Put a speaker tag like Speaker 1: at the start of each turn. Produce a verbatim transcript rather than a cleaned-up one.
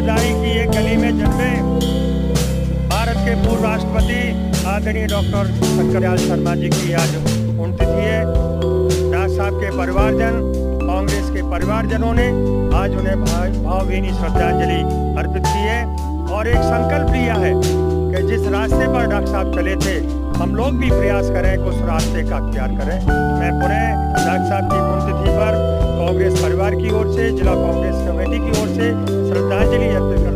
Speaker 1: जवाबदारी की एक गली में जन्मे भारत के पूर्व राष्ट्रपति आदरणीय डॉक्टर शंकरदयाल शर्मा जी की आज पुण्यतिथि है। डॉक्टर साहब के परिवारजन, कांग्रेस के परिवारजनों ने आज उन्हें भावभीनी श्रद्धांजलि अर्पित की है और एक संकल्प लिया है कि जिस रास्ते पर डॉक्टर साहब चले थे हम लोग भी प्रयास करें कि उस रास्ते का अख्तियार करें। मैं पुनः डॉक्टर साहब की पुण्यतिथि पर कांग्रेस परिवार की ओर से, जिला कांग्रेस कमेटी की ओर से श्रद्धांजलि अर्पित